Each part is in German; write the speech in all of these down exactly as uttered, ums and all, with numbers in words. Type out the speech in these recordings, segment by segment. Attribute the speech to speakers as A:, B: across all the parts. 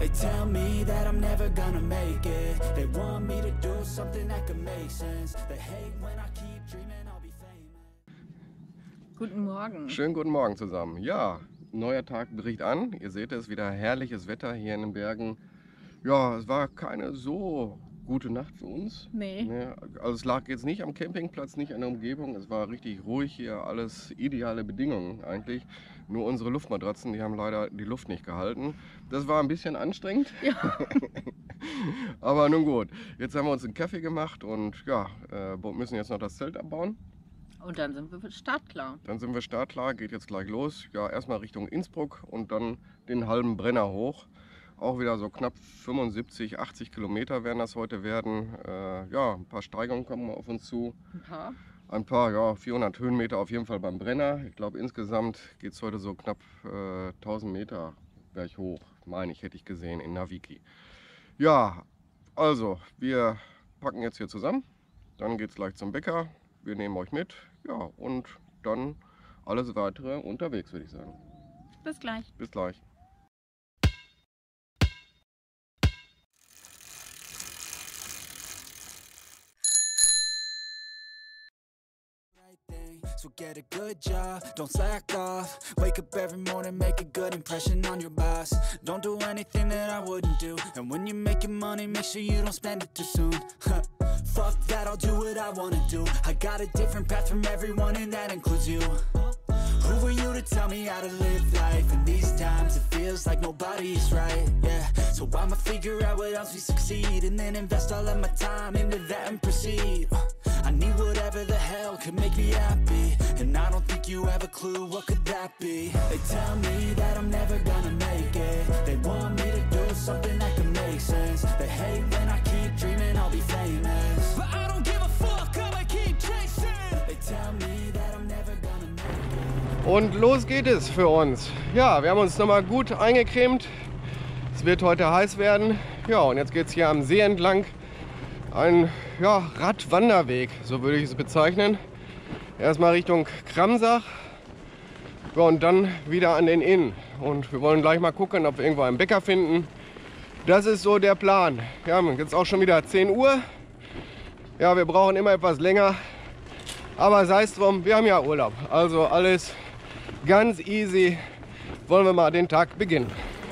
A: They tell me that I'm never gonna make it. They want me to do something that could make sense. They hate when I keep dreaming I'll be famous.
B: Guten Morgen.
C: Schönen guten Morgen zusammen. Ja, neuer Tag bricht an. Ihr seht es, wieder herrliches Wetter hier in den Bergen. Ja, es war keine so gute Nacht für uns.
B: Nee.
C: Also es lag jetzt nicht am Campingplatz, nicht an der Umgebung. Es war richtig ruhig hier, alles ideale Bedingungen eigentlich. Nur unsere Luftmatratzen, die haben leider die Luft nicht gehalten. Das war ein bisschen anstrengend.
B: Ja.
C: Aber nun gut, jetzt haben wir uns einen Kaffee gemacht und ja, müssen jetzt noch das Zelt abbauen.
B: Und dann sind wir startklar.
C: Dann sind wir startklar, geht jetzt gleich los. Ja, erstmal Richtung Innsbruck und dann den halben Brenner hoch. Auch wieder so knapp fünfundsiebzig, achtzig Kilometer werden das heute werden. Äh, ja, ein paar Steigungen kommen auf uns zu.
B: Ein paar?
C: Ein paar, ja, vierhundert Höhenmeter auf jeden Fall beim Brenner. Ich glaube, insgesamt geht es heute so knapp äh, tausend Meter berghoch, meine ich, hätte ich gesehen in Naviki. Ja, also, wir packen jetzt hier zusammen. Dann geht es gleich zum Bäcker. Wir nehmen euch mit. Ja, und dann alles weitere unterwegs, würde ich sagen.
B: Bis gleich.
C: Bis gleich.
A: So get a good job, don't slack off. Wake up every morning, make a good impression on your boss. Don't do anything that I wouldn't do. And when you're making money, make sure you don't spend it too soon. Fuck that, I'll do what I wanna do. I got a different path from everyone and that includes you. Who are you to tell me how to live life? In these times it feels like nobody's right, yeah. So I'ma figure out what else we succeed, and then invest all of my time into that and proceed. I need whatever the hell could make me happy, and I don't think you have a clue what could that be. They tell me that I'm never gonna make it. They want me to do something that could make sense. They hate when I keep dreaming I'll be famous, but I don't give a fuck, I'ma keep chasing. They tell me that I'm never gonna make it.
C: Und los geht es für uns. Ja, wir haben uns nochmal gut eingecremt. Es wird heute heiß werden. Ja, und jetzt geht es hier am See entlang. Ein ja, Radwanderweg, so würde ich es bezeichnen. Erstmal Richtung Kramsach, ja, und dann wieder an den Inn. Und wir wollen gleich mal gucken, ob wir irgendwo einen Bäcker finden. Das ist so der Plan. Wir haben jetzt auch schon wieder zehn Uhr. Ja, wir brauchen immer etwas länger. Aber sei es drum, wir haben ja Urlaub. Also alles ganz easy. Wollen wir mal den Tag beginnen.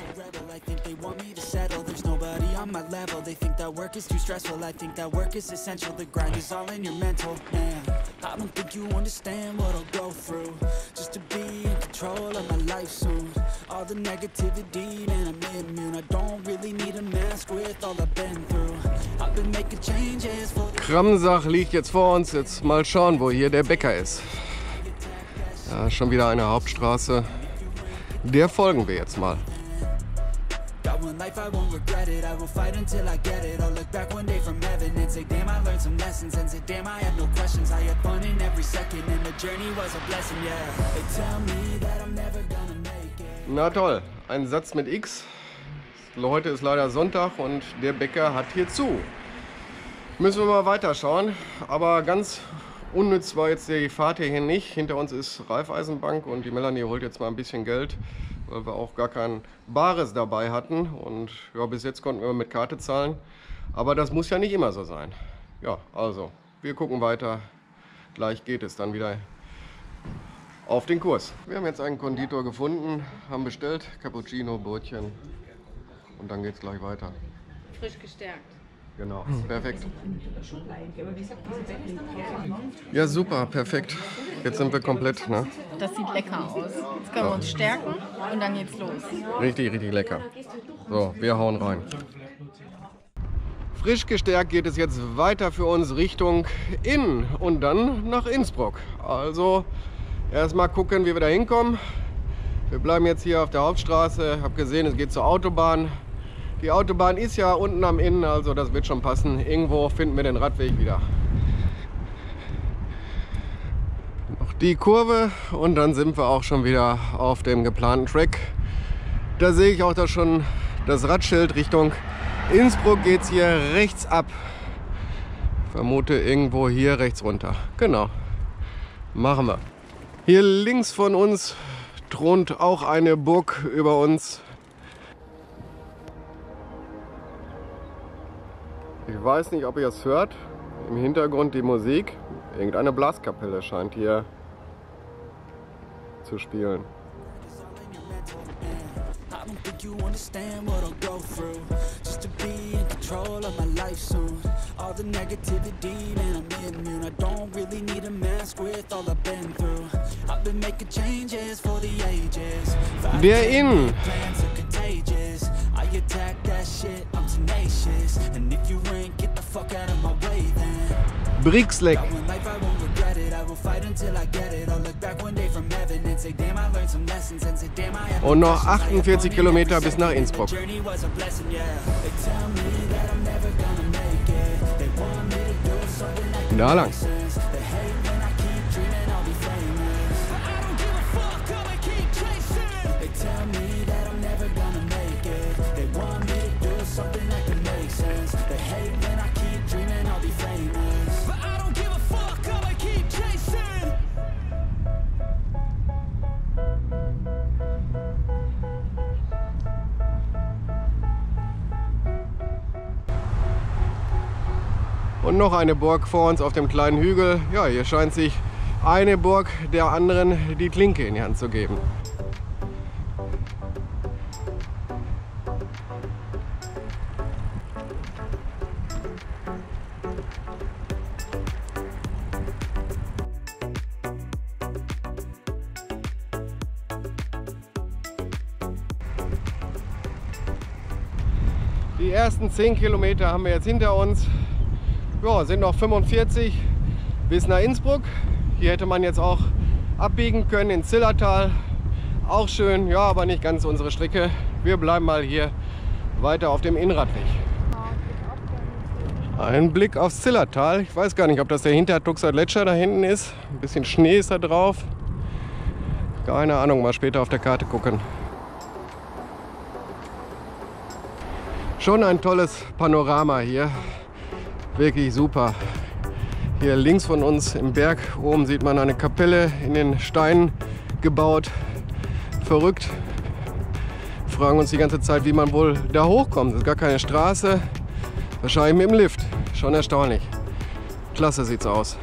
A: My level, they think that work is too stressful. I think that work is essential. The grind is all in your mental, man. I don't think you understand what I'll go through just to be in control of my life soon. All the negativity, man, I'm immune. I don't really need a mask with all I've been through. I've been making changes for
C: Kramsach liegt jetzt vor uns. Jetzt mal schauen, wo hier der Bäcker ist. Ja, schon wieder eine Hauptstraße. Der folgen wir jetzt mal.
A: One life I won't regret it. I will fight until I get it. I'll look back one day from heaven and say, damn, I learned some lessons. And say, damn, I had no questions. I had fun in every second, and the journey was a blessing, yeah. They tell me that I'm never gonna make it.
C: Na toll, ein Satz mit X. Heute ist leider Sonntag und der Bäcker hat hier zu. Müssen wir mal weiterschauen. Aber ganz unnütz war jetzt die Fahrt hierhin nicht. Hinter uns ist Raiffeisenbank und die Melanie holt jetzt mal ein bisschen Geld, weil wir auch gar kein Bares dabei hatten. Und ja, bis jetzt konnten wir mit Karte zahlen. Aber das muss ja nicht immer so sein. Ja, also, wir gucken weiter. Gleich geht es dann wieder auf den Kurs. Wir haben jetzt einen Konditor gefunden, haben bestellt, Cappuccino, Brötchen. Und dann geht es gleich weiter.
B: Frisch gestärkt.
C: Genau, perfekt. Ja, super, perfekt. Jetzt sind wir komplett, ne?
B: Das sieht lecker aus. Jetzt können wir uns stärken und dann geht's los.
C: Richtig, richtig lecker. So, wir hauen rein. Frisch gestärkt geht es jetzt weiter für uns Richtung Inn und dann nach Innsbruck. Also erstmal gucken, wie wir da hinkommen. Wir bleiben jetzt hier auf der Hauptstraße. Ich habe gesehen, es geht zur Autobahn. Die Autobahn ist ja unten am Inn, also das wird schon passen. Irgendwo finden wir den Radweg wieder. Noch die Kurve und dann sind wir auch schon wieder auf dem geplanten Track. Da sehe ich auch da schon das Radschild Richtung Innsbruck, geht es hier rechts ab. Ich vermute irgendwo hier rechts runter. Genau, machen wir. Hier links von uns thront auch eine Burg über uns. Ich weiß nicht, ob ihr es hört. Im Hintergrund die Musik. Irgendeine Blaskapelle scheint hier zu spielen.
A: I don't think you understand what I'll go through just to be in control of my life soon. All the negativity, man, I'm immune. I don't really need a mask with all I've been through. I've been making changes for the ages.
C: Der Inn.
A: Plans are contagious. I attack that shit, I'm tenacious. And if you ain't, get the fuck out of my way then.
C: Brixleck. Und noch achtundvierzig Kilometer bis nach Innsbruck. Da lang. Und noch eine Burg vor uns auf dem kleinen Hügel. Ja, hier scheint sich eine Burg der anderen die Klinke in die Hand zu geben. Die ersten zehn Kilometer haben wir jetzt hinter uns. Ja, sind noch fünfundvierzig bis nach Innsbruck. Hier hätte man jetzt auch abbiegen können ins Zillertal. Auch schön, ja, aber nicht ganz unsere Strecke. Wir bleiben mal hier weiter auf dem Innradweg. Ein Blick aufs Zillertal. Ich weiß gar nicht, ob das der Hintertuxer Gletscher da hinten ist. Ein bisschen Schnee ist da drauf. Keine Ahnung, mal später auf der Karte gucken. Schon ein tolles Panorama hier. Wirklich super. Hier links von uns im Berg oben sieht man eine Kapelle in den Steinen gebaut. Verrückt. Wir fragen uns die ganze Zeit, wie man wohl da hochkommt. Es ist gar keine Straße. Wahrscheinlich mit dem Lift. Schon erstaunlich. Klasse sieht's aus.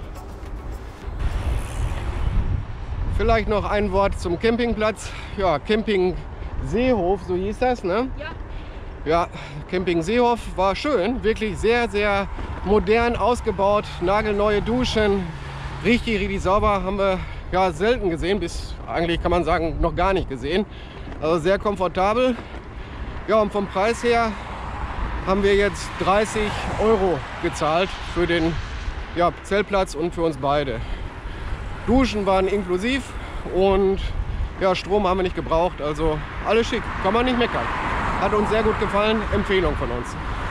C: Vielleicht noch ein Wort zum Campingplatz. Ja, Camping Seehof, so hieß das, ne?
B: Ja.
C: Ja, Camping Seehof war schön, wirklich sehr, sehr modern ausgebaut, nagelneue Duschen, richtig, richtig sauber, haben wir ja selten gesehen, bis eigentlich kann man sagen, noch gar nicht gesehen. Also sehr komfortabel. Ja, und vom Preis her haben wir jetzt dreißig Euro gezahlt für den ja, Zeltplatz und für uns beide. Duschen waren inklusiv und ja, Strom haben wir nicht gebraucht, also alles schick, kann man nicht meckern. Hat uns sehr gut gefallen, Empfehlung von uns.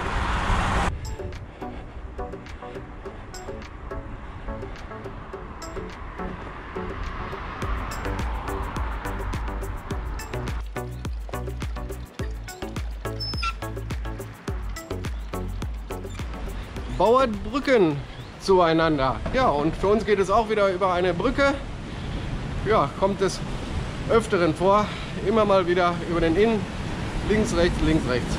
C: Bauert Brücken zueinander. Ja, und für uns geht es auch wieder über eine Brücke. Ja, kommt es öfteren vor, immer mal wieder über den Inn. Links, rechts, links, rechts.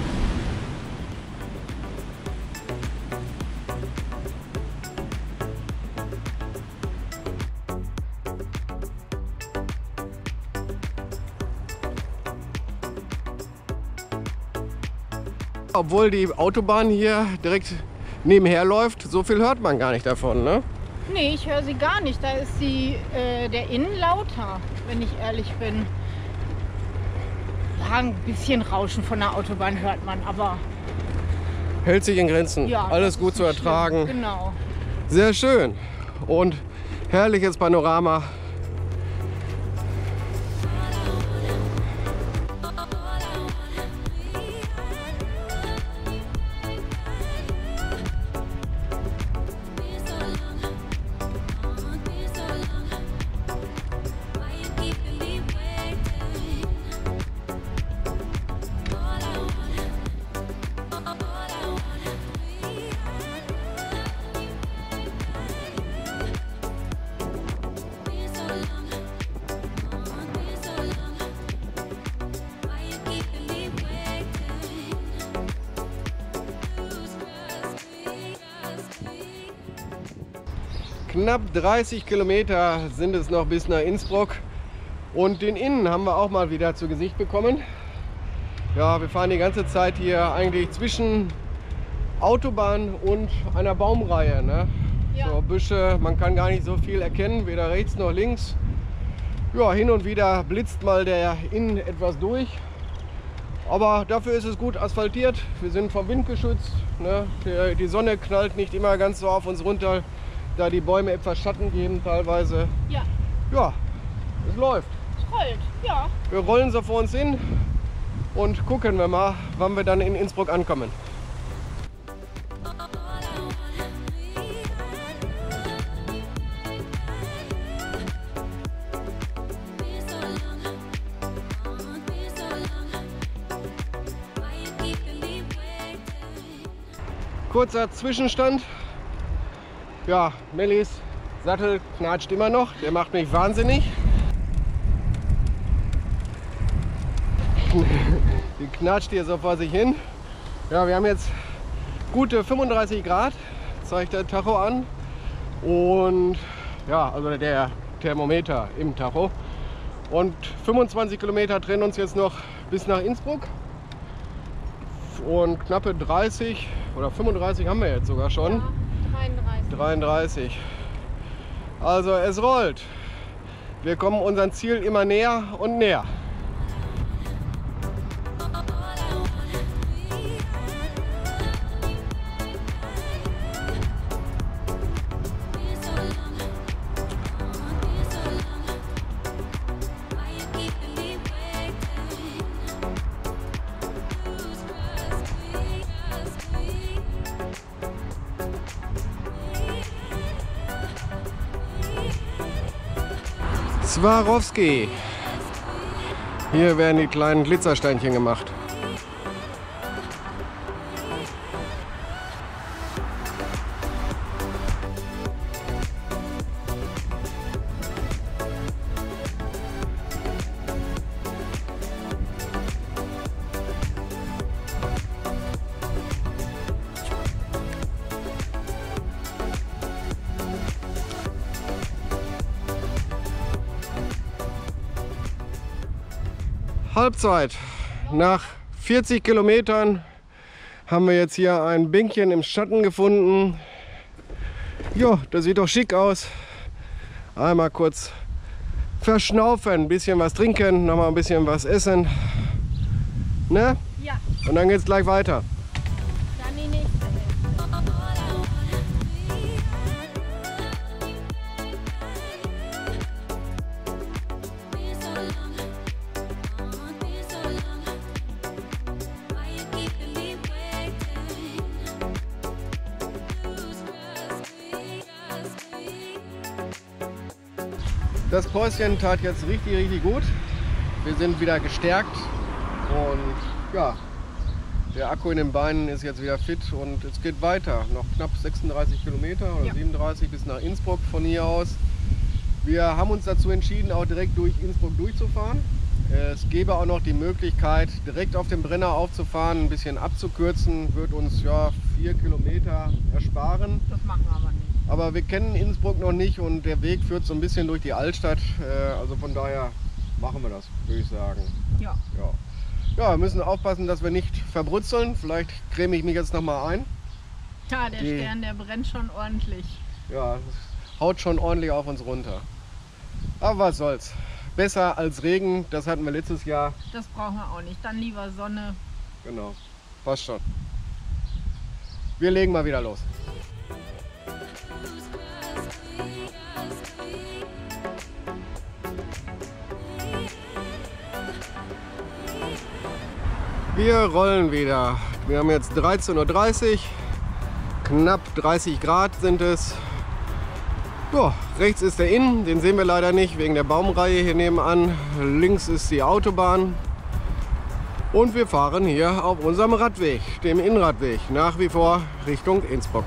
C: Obwohl die Autobahn hier direkt nebenher läuft, so viel hört man gar nicht davon, ne?
B: Nee, ich höre sie gar nicht. Da ist die, äh, der Innen lauter, wenn ich ehrlich bin. Ja, ein bisschen Rauschen von der Autobahn hört man, aber...
C: Hält sich in Grenzen.
B: Ja,
C: alles gut zu ertragen.
B: Schlimm. Genau.
C: Sehr schön. Und herrliches Panorama. Knapp dreißig Kilometer sind es noch bis nach Innsbruck. Und den Inn haben wir auch mal wieder zu Gesicht bekommen. Ja, wir fahren die ganze Zeit hier eigentlich zwischen Autobahn und einer Baumreihe. Ne?
B: Ja.
C: So Büsche, man kann gar nicht so viel erkennen, weder rechts noch links. Ja, hin und wieder blitzt mal der Inn etwas durch. Aber dafür ist es gut asphaltiert. Wir sind vom Wind geschützt. Ne? Die Sonne knallt nicht immer ganz so auf uns runter, da die Bäume etwas Schatten geben teilweise.
B: Ja,
C: Ja, es läuft.
B: es rollt. Ja.
C: Wir rollen so vor uns hin und gucken wir mal, wann wir dann in Innsbruck ankommen. Kurzer Zwischenstand. Ja, Mellis Sattel knatscht immer noch. Der macht mich wahnsinnig. Die knatscht hier so vor sich hin. Ja, wir haben jetzt gute fünfunddreißig Grad, zeigt der Tacho an. Und ja, also der Thermometer im Tacho. Und fünfundzwanzig Kilometer trennen uns jetzt noch bis nach Innsbruck. Und knappe dreißig oder fünfunddreißig haben wir jetzt sogar schon.
B: Ja, dreiunddreißig.
C: dreiunddreißig. Also es rollt. Wir kommen unserem Ziel immer näher und näher. Swarovski. Hier werden die kleinen Glitzersteinchen gemacht. Halbzeit. Nach vierzig Kilometern haben wir jetzt hier ein Bänkchen im Schatten gefunden. Ja, das sieht doch schick aus. Einmal kurz verschnaufen, ein bisschen was trinken, noch mal ein bisschen was essen. Ne?
B: Ja,
C: Und dann geht's gleich weiter.
B: dann die nächste Hälfte.
C: Das Päuschen tat jetzt richtig, richtig gut. Wir sind wieder gestärkt und ja, der Akku in den Beinen ist jetzt wieder fit und es geht weiter. Noch knapp sechsunddreißig Kilometer oder
B: Ja.
C: siebenunddreißig bis nach Innsbruck von hier aus. Wir haben uns dazu entschieden, auch direkt durch Innsbruck durchzufahren. Es gäbe auch noch die Möglichkeit, direkt auf dem Brenner aufzufahren, ein bisschen abzukürzen, wird uns ja vier Kilometer ersparen.
B: Das machen wir aber nicht.
C: Aber wir kennen Innsbruck noch nicht und der Weg führt so ein bisschen durch die Altstadt. Also von daher machen wir das, würde ich sagen.
B: Ja.
C: Ja. Ja, wir müssen aufpassen, dass wir nicht verbrutzeln. Vielleicht creme ich mich jetzt noch mal ein.
B: Ja, der
C: Die-
B: Stern, der brennt schon ordentlich.
C: Ja, das haut schon ordentlich auf uns runter. Aber was soll's. Besser als Regen, das hatten wir letztes Jahr.
B: Das brauchen wir auch nicht. Dann lieber Sonne.
C: Genau, passt schon. Wir legen mal wieder los. Wir rollen wieder. Wir haben jetzt dreizehn Uhr dreißig, knapp dreißig Grad sind es. Ja, rechts ist der Inn, den sehen wir leider nicht wegen der Baumreihe hier nebenan. Links ist die Autobahn. Und wir fahren hier auf unserem Radweg, dem Innradweg, nach wie vor Richtung Innsbruck.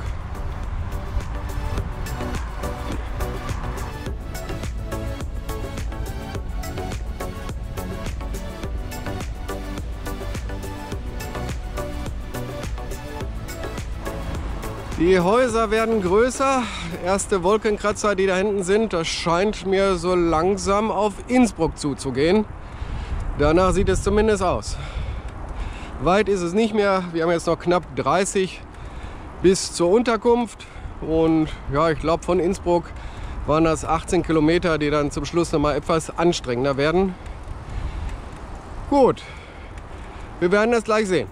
C: Die Häuser werden größer. Erste Wolkenkratzer, die da hinten sind, das scheint mir so langsam auf Innsbruck zuzugehen. Danach sieht es zumindest aus. Weit ist es nicht mehr. Wir haben jetzt noch knapp dreißig bis zur Unterkunft. Und ja, ich glaube, von Innsbruck waren das achtzehn Kilometer, die dann zum Schluss noch mal etwas anstrengender werden. Gut, wir werden das gleich sehen.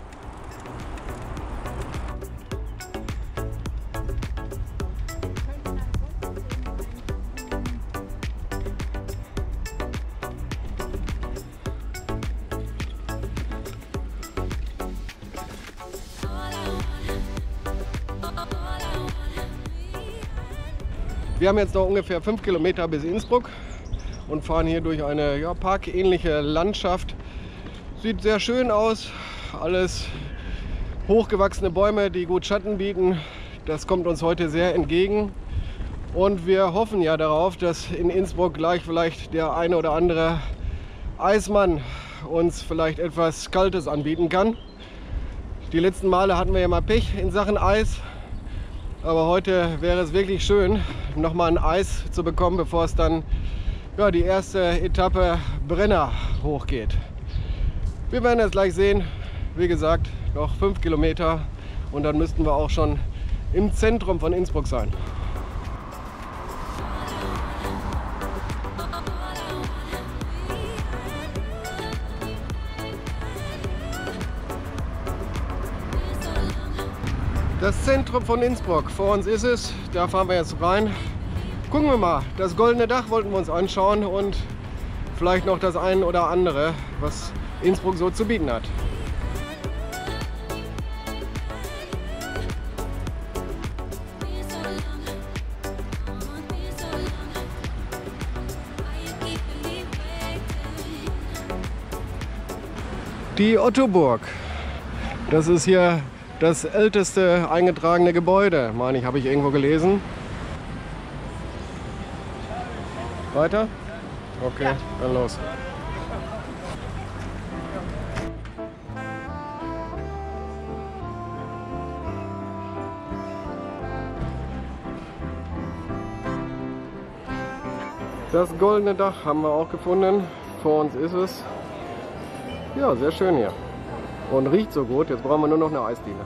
C: Wir haben jetzt noch ungefähr fünf Kilometer bis Innsbruck und fahren hier durch eine ja, parkähnliche Landschaft. Sieht sehr schön aus, alles hochgewachsene Bäume, die gut Schatten bieten. Das kommt uns heute sehr entgegen und wir hoffen ja darauf, dass in Innsbruck gleich vielleicht der eine oder andere Eismann uns vielleicht etwas Kaltes anbieten kann. Die letzten Male hatten wir ja mal Pech in Sachen Eis. Aber heute wäre es wirklich schön, noch mal ein Eis zu bekommen, bevor es dann ja, die erste Etappe Brenner hochgeht. Wir werden es gleich sehen. Wie gesagt, noch fünf Kilometer und dann müssten wir auch schon im Zentrum von Innsbruck sein. Das Zentrum von Innsbruck, vor uns ist es, da fahren wir jetzt rein. Gucken wir mal, das Goldene Dach wollten wir uns anschauen und vielleicht noch das ein oder andere, was Innsbruck so zu bieten hat. Die Ottoburg, das ist hier das älteste eingetragene Gebäude, meine ich, habe ich irgendwo gelesen. Weiter? Okay, ja. Dann los. Das Goldene Dach haben wir auch gefunden. Vor uns ist es. Ja, sehr schön hier. Und riecht so gut, jetzt brauchen wir nur noch eine Eisdiele.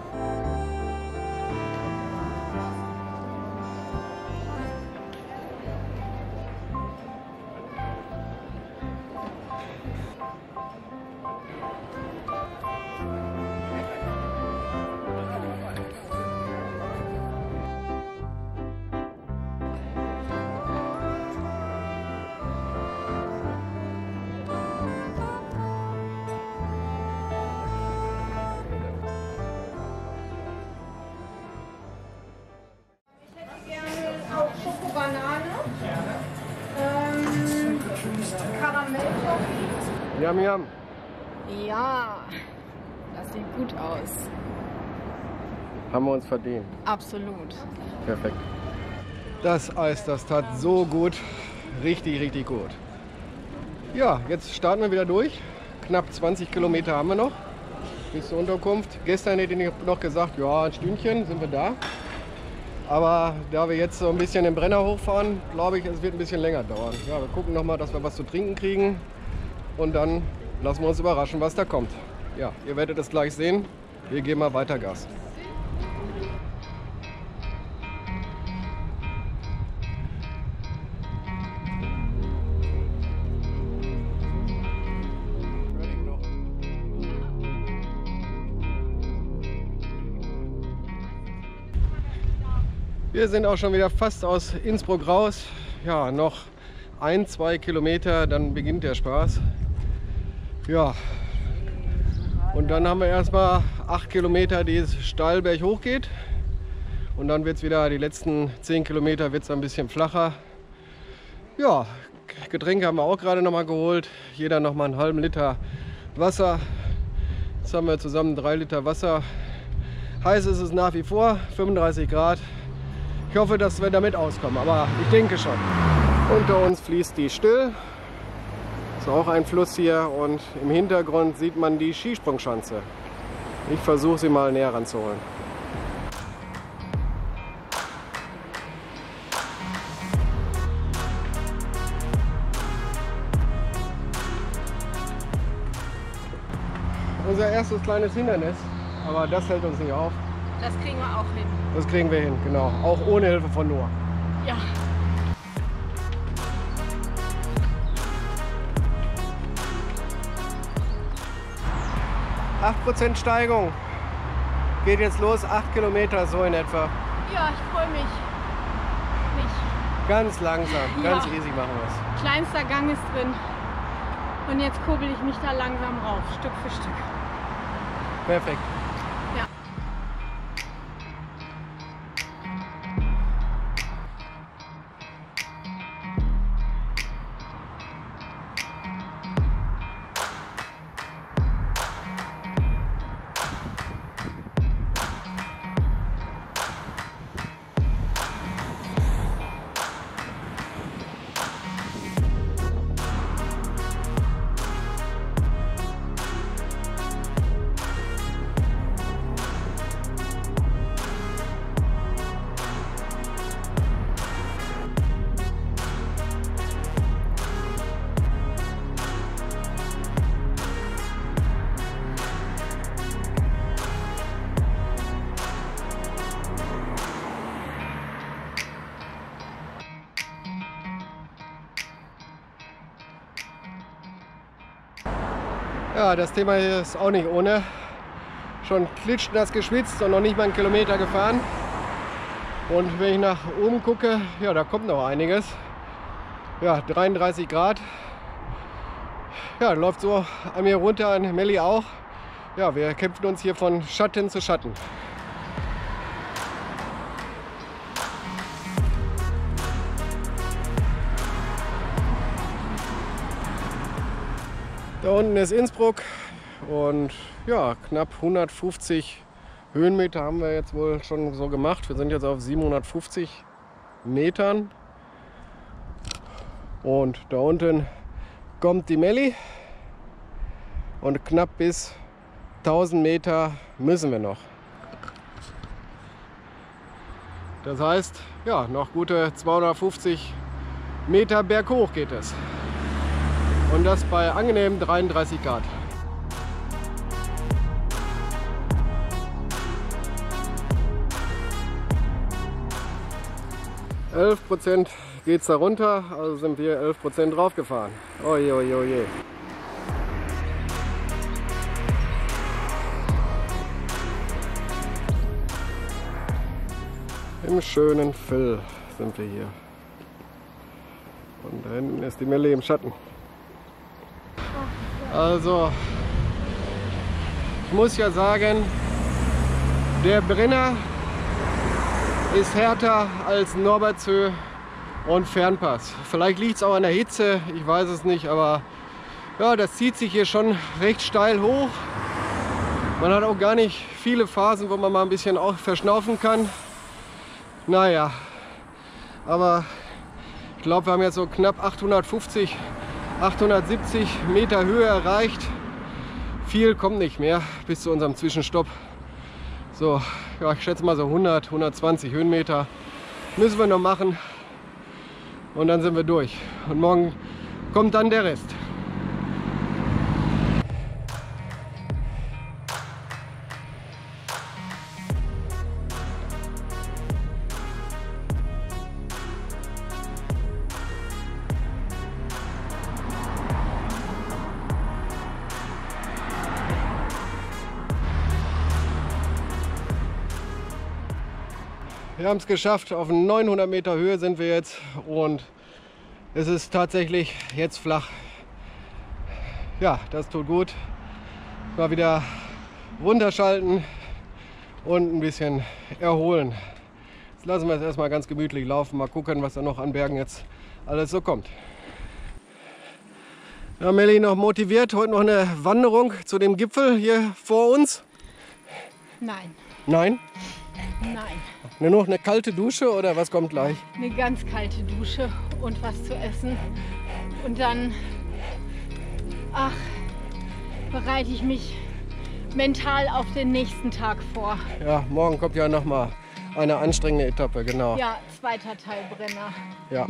C: Yum, yum.
B: Ja, das sieht gut aus.
C: Haben wir uns verdient.
B: Absolut.
C: Perfekt. Das Eis, das tat so gut. Richtig, richtig gut. Ja, jetzt starten wir wieder durch. Knapp zwanzig Kilometer haben wir noch bis zur Unterkunft. Gestern hätte ich noch gesagt, ja, ein Stündchen sind wir da. Aber da wir jetzt so ein bisschen den Brenner hochfahren, glaube ich, es wird ein bisschen länger dauern. Ja, wir gucken noch mal, dass wir was zu trinken kriegen. Und dann lassen wir uns überraschen, was da kommt. Ja, ihr werdet es gleich sehen. Wir geben mal weiter Gas. Wir sind auch schon wieder fast aus Innsbruck raus. Ja, noch ein, zwei Kilometer, dann beginnt der Spaß. Ja, und dann haben wir erstmal acht Kilometer, die es steil berghoch geht. Und dann wird es wieder, die letzten zehn Kilometer wird es ein bisschen flacher. Ja, Getränke haben wir auch gerade noch mal geholt. Jeder noch mal einen halben Liter Wasser. Jetzt haben wir zusammen drei Liter Wasser. Heiß ist es nach wie vor, fünfunddreißig Grad. Ich hoffe, dass wir damit auskommen, aber ich denke schon. Unter uns fließt die Still. Ist auch ein Fluss hier und im Hintergrund sieht man die Skisprungschanze. Ich versuche sie mal näher ranzuholen. unser erstes kleines Hindernis, aber das hält uns nicht auf.
B: Das kriegen wir auch hin.
C: Das kriegen wir hin, genau. Auch ohne Hilfe von Noah.
B: Ja.
C: acht Prozent Steigung. Geht jetzt los, acht Kilometer so in etwa.
B: Ja, ich freue mich. Nicht.
C: Ganz langsam, ganz
B: Ja.
C: easy machen wir es.
B: Kleinster Gang ist drin. Und jetzt kurbel ich mich da langsam rauf, Stück für Stück.
C: Perfekt.
B: Ja.
C: Ja, das Thema hier ist auch nicht ohne. Schon klitschnass geschwitzt und noch nicht mal einen Kilometer gefahren. Und wenn ich nach oben gucke, ja, da kommt noch einiges. Ja, dreiunddreißig Grad. Ja, läuft so an mir runter, an Melli auch. Ja, wir kämpfen uns hier von Schatten zu Schatten. Da unten ist Innsbruck und ja, knapp hundertfünfzig Höhenmeter haben wir jetzt wohl schon so gemacht. Wir sind jetzt auf siebenhundertfünfzig Metern und da unten kommt die Melli und knapp bis tausend Meter müssen wir noch. Das heißt, ja, noch gute zweihundertfünfzig Meter berghoch geht es. Und das bei angenehmen dreiunddreißig Grad. elf Prozent geht es da runter, also sind wir elf Prozent drauf gefahren. Oje, oje, oje. Im schönen Vill sind wir hier. Und da hinten ist die Melli im Schatten. Also, ich muss ja sagen, der Brenner ist härter als Norbertshöhe und Fernpass. Vielleicht liegt es auch an der Hitze, ich weiß es nicht, aber ja, das zieht sich hier schon recht steil hoch. Man hat auch gar nicht viele Phasen, wo man mal ein bisschen auch verschnaufen kann. Naja, aber ich glaube, wir haben jetzt so knapp achthundertfünfzig, achthundertsiebzig Meter Höhe erreicht. Viel kommt nicht mehr bis zu unserem Zwischenstopp. So, ja, ich schätze mal so hundert, hundertzwanzig Höhenmeter müssen wir noch machen und dann sind wir durch. Und morgen kommt dann der Rest. Wir haben es geschafft, auf neunhundert Meter Höhe sind wir jetzt und es ist tatsächlich jetzt flach. Ja, das tut gut. Mal wieder runterschalten und ein bisschen erholen. Jetzt lassen wir es erstmal ganz gemütlich laufen, mal gucken, was da noch an Bergen jetzt alles so kommt. Ja, Melli noch motiviert, heute noch eine Wanderung zu dem Gipfel hier vor uns?
B: Nein,
C: Nein?
B: nein.
C: Nur noch eine kalte Dusche oder was kommt gleich?
B: Eine ganz kalte Dusche und was zu essen. Und dann, ach, bereite ich mich mental auf den nächsten Tag vor.
C: Ja, morgen kommt ja noch mal eine anstrengende Etappe, genau.
B: Ja, zweiter Teil Brenner.
C: Ja.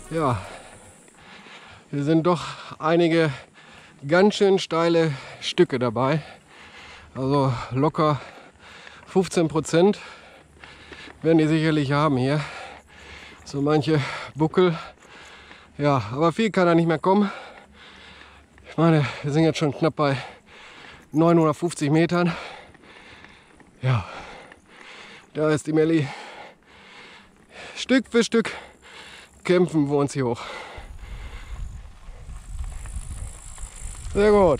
C: Ja, hier sind doch einige ganz schön steile Stücke dabei. Also locker fünfzehn Prozent werden die sicherlich haben hier. So manche Buckel. Ja, aber viel kann da nicht mehr kommen. Ich meine, wir sind jetzt schon knapp bei neunhundertfünfzig Metern. Ja, da ist die Melli. Stück für Stück kämpfen wir uns hier hoch. Sehr gut.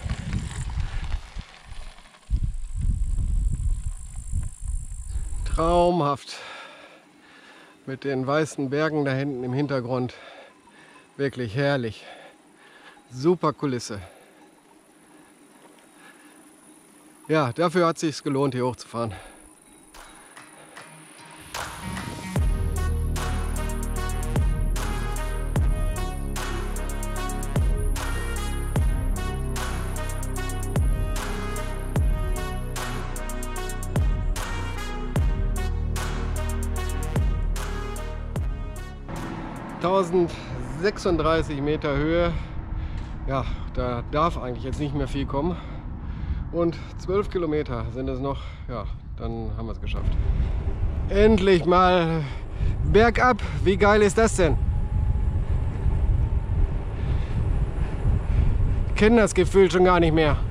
C: Traumhaft. Mit den weißen Bergen da hinten im Hintergrund. Wirklich herrlich. Super Kulisse. Ja, dafür hat es sich gelohnt, hier hochzufahren. tausendsechsunddreißig Meter Höhe. Ja, da darf eigentlich jetzt nicht mehr viel kommen. Und zwölf Kilometer sind es noch. Ja, dann haben wir es geschafft. Endlich mal bergab. Wie geil ist das denn? Ich kenne das Gefühl schon gar nicht mehr.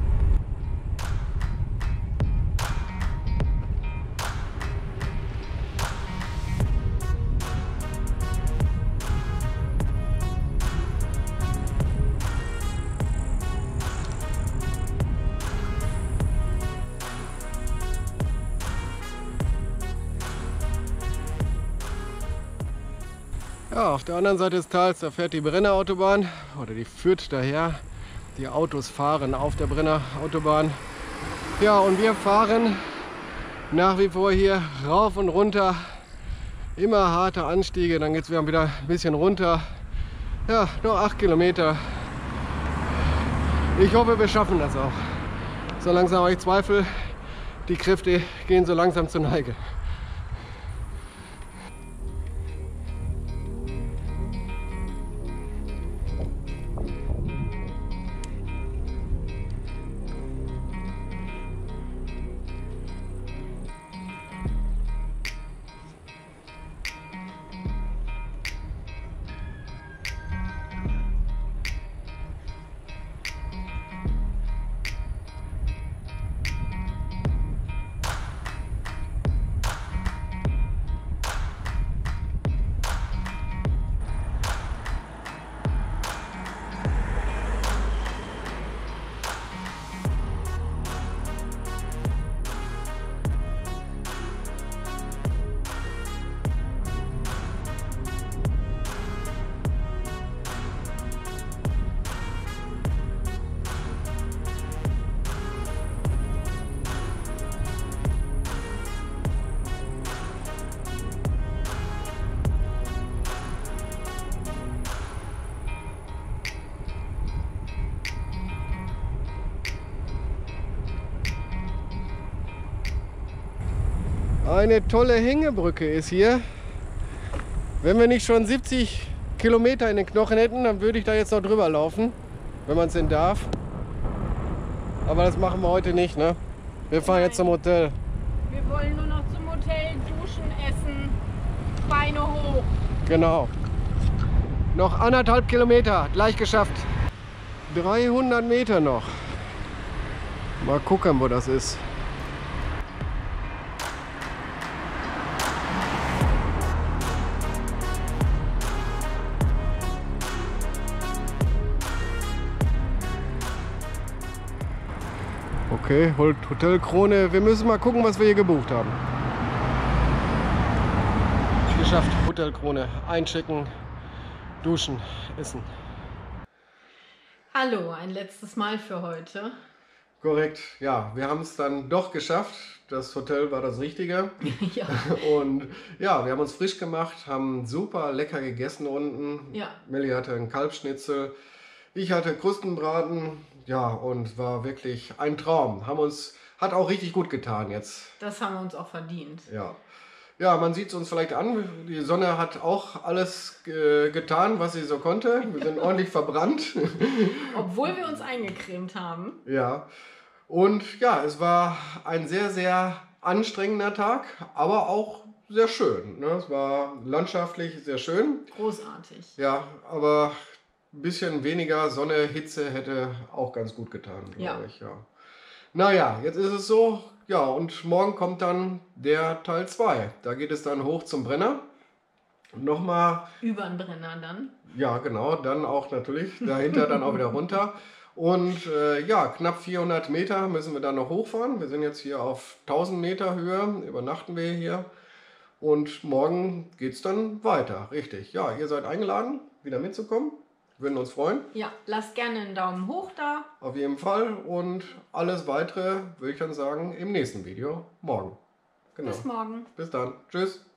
C: Ja, auf der anderen Seite des Tals, da fährt die Brenner Autobahn, oder die führt daher. Die Autos fahren auf der Brenner Autobahn. Ja, und wir fahren nach wie vor hier rauf und runter. Immer harte Anstiege, dann geht es wieder ein bisschen runter. Ja, nur acht Kilometer. Ich hoffe, wir schaffen das auch. So langsam habe ich Zweifel, die Kräfte gehen so langsam zur Neige. Eine tolle Hängebrücke ist hier. Wenn wir nicht schon siebzig Kilometer in den Knochen hätten, dann würde ich da jetzt noch drüber laufen, wenn man es denn darf. Aber das machen wir heute nicht, ne? Wir fahren Nein. jetzt zum Hotel.
B: Wir wollen nur noch zum Hotel duschen, essen, Beine hoch.
C: Genau. Noch anderthalb Kilometer, gleich geschafft. dreihundert Meter noch. Mal gucken, wo das ist. Okay, Hotel Krone. Wir müssen mal gucken, was wir hier gebucht haben. Geschafft, Hotel Krone. Einchecken, duschen, essen.
B: Hallo, ein letztes Mal für heute.
C: Korrekt, ja, wir haben es dann doch geschafft. Das Hotel war das Richtige.
B: Ja.
C: Und ja, wir haben uns frisch gemacht, haben super lecker gegessen unten.
B: Ja.
C: Melli hatte einen Kalbschnitzel, ich hatte Krustenbraten. Ja, und war wirklich ein Traum. Haben uns, hat auch richtig gut getan jetzt.
B: Das haben wir uns auch verdient.
C: Ja. Ja, man sieht es uns vielleicht an. Die Sonne hat auch alles äh, getan, was sie so konnte. Wir sind ordentlich verbrannt.
D: Obwohl wir uns eingecremt haben.
C: Ja. Und ja, es war ein sehr, sehr anstrengender Tag, aber auch sehr schön. Ne? Es war landschaftlich sehr schön.
D: Großartig.
C: Ja, aber ein bisschen weniger Sonne, Hitze hätte auch ganz gut getan, glaube
D: Ja.
C: ich. Ja. Naja, jetzt ist es so. Ja, und morgen kommt dann der Teil zwei. Da geht es dann hoch zum Brenner. Nochmal.
D: Über den Brenner dann.
C: Ja, genau. Dann auch natürlich. Dahinter dann auch wieder runter. Und äh, ja, knapp vierhundert Meter müssen wir dann noch hochfahren. Wir sind jetzt hier auf tausend Meter Höhe. Übernachten wir hier. Und morgen geht es dann weiter. Richtig. Ja, ihr seid eingeladen, wieder mitzukommen. Würden uns freuen.
D: Ja, lasst gerne einen Daumen hoch da.
C: Auf jeden Fall. Und alles weitere würde ich dann sagen im nächsten Video morgen. Genau.
D: Bis morgen.
C: Bis dann. Tschüss.